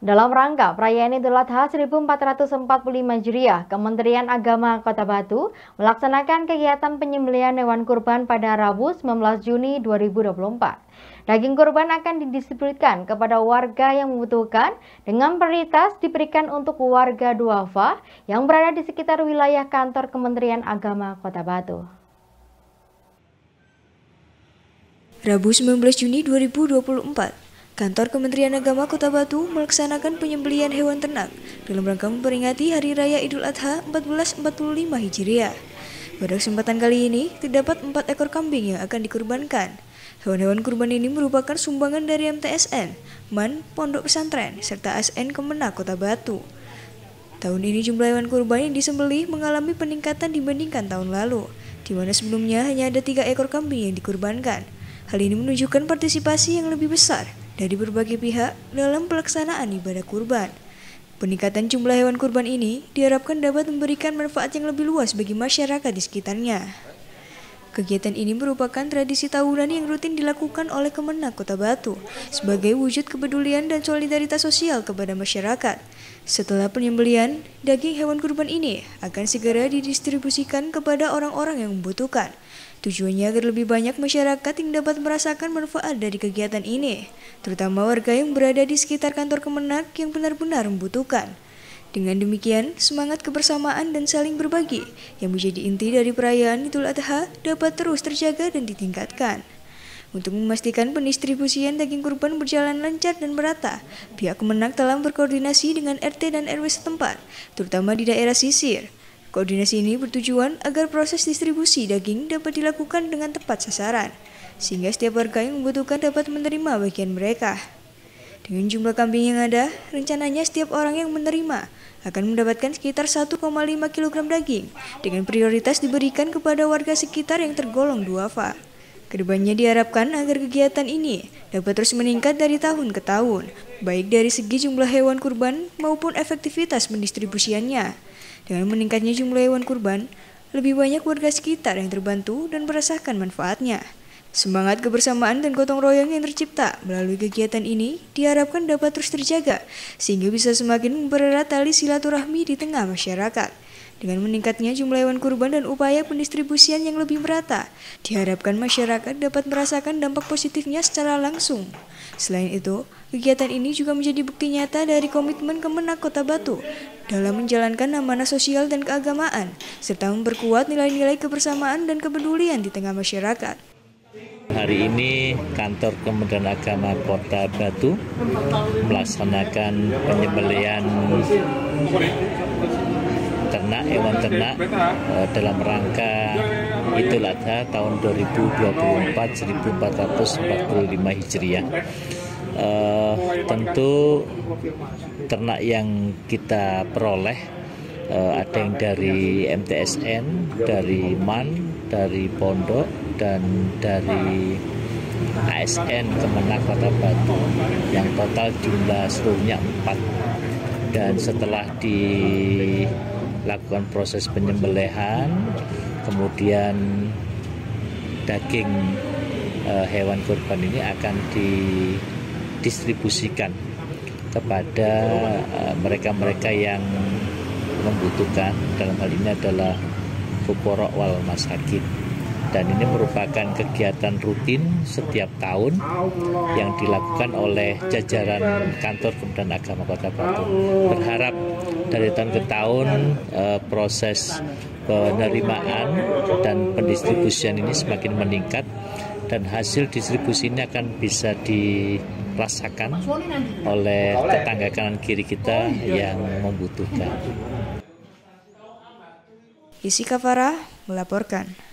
Dalam rangka perayaan Idul Adha 1445 Hijriah, Kementerian Agama Kota Batu melaksanakan kegiatan penyembelihan hewan kurban pada Rabu 19 Juni 2024. Daging kurban akan didistribusikan kepada warga yang membutuhkan dengan prioritas diberikan untuk warga duafa yang berada di sekitar wilayah kantor Kementerian Agama Kota Batu. Rabu 19 Juni 2024, Kantor Kementerian Agama Kota Batu melaksanakan penyembelihan hewan ternak dalam rangka memperingati Hari Raya Idul Adha 1445 Hijriah. Pada kesempatan kali ini, terdapat 4 ekor kambing yang akan dikurbankan. Hewan-hewan kurban ini merupakan sumbangan dari MTSN, MAN, Pondok Pesantren, serta ASN Kemenak Kota Batu. Tahun ini jumlah hewan kurban yang disembelih mengalami peningkatan dibandingkan tahun lalu, di mana sebelumnya hanya ada 3 ekor kambing yang dikurbankan. Hal ini menunjukkan partisipasi yang lebih besar dari berbagai pihak dalam pelaksanaan ibadah kurban. Peningkatan jumlah hewan kurban ini diharapkan dapat memberikan manfaat yang lebih luas bagi masyarakat di sekitarnya. Kegiatan ini merupakan tradisi tahunan yang rutin dilakukan oleh Kemenak Kota Batu sebagai wujud kepedulian dan solidaritas sosial kepada masyarakat. Setelah penyembelihan, daging hewan kurban ini akan segera didistribusikan kepada orang-orang yang membutuhkan. Tujuannya agar lebih banyak masyarakat yang dapat merasakan manfaat dari kegiatan ini, terutama warga yang berada di sekitar kantor Kemenak yang benar-benar membutuhkan. Dengan demikian, semangat kebersamaan dan saling berbagi yang menjadi inti dari perayaan Idul Adha dapat terus terjaga dan ditingkatkan. Untuk memastikan pendistribusian daging kurban berjalan lancar dan merata, pihak Kemenak telah berkoordinasi dengan RT dan RW setempat, terutama di daerah sisir. Koordinasi ini bertujuan agar proses distribusi daging dapat dilakukan dengan tepat sasaran, sehingga setiap warga yang membutuhkan dapat menerima bagian mereka. Dengan jumlah kambing yang ada, rencananya setiap orang yang menerima akan mendapatkan sekitar 1,5 kg daging, dengan prioritas diberikan kepada warga sekitar yang tergolong duafa. Kedepannya diharapkan agar kegiatan ini dapat terus meningkat dari tahun ke tahun, baik dari segi jumlah hewan kurban maupun efektivitas pendistribusiannya. Dengan meningkatnya jumlah hewan kurban, lebih banyak warga sekitar yang terbantu dan merasakan manfaatnya. Semangat kebersamaan dan gotong royong yang tercipta melalui kegiatan ini diharapkan dapat terus terjaga, sehingga bisa semakin mempererat tali silaturahmi di tengah masyarakat. Dengan meningkatnya jumlah hewan kurban dan upaya pendistribusian yang lebih merata, diharapkan masyarakat dapat merasakan dampak positifnya secara langsung. Selain itu, kegiatan ini juga menjadi bukti nyata dari komitmen Kemenak Kota Batu dalam menjalankan amanah sosial dan keagamaan, serta memperkuat nilai-nilai kebersamaan dan kepedulian di tengah masyarakat. Hari ini kantor Kementerian Agama Kota Batu melaksanakan penyembelihan hewan ternak dalam rangka Idul Adha tahun 2024 1445 Hijriah. Tentu ternak yang kita peroleh ada yang dari MTSN, dari MAN, dari Pondok, dan dari ASN Kemenak Kota Batu, yang total jumlah seluruhnya 4. Dan setelah dilakukan proses penyembelihan, kemudian daging hewan kurban ini akan didistribusikan kepada mereka-mereka yang membutuhkan. Dalam hal ini adalah fuqara wal masakin. Dan ini merupakan kegiatan rutin setiap tahun yang dilakukan oleh jajaran kantor Kementerian Agama Kota Batu. Berharap dari tahun ke tahun proses penerimaan dan pendistribusian ini semakin meningkat, dan hasil distribusi ini akan bisa dirasakan oleh tetangga kanan kiri kita yang membutuhkan. Isi Kafara melaporkan.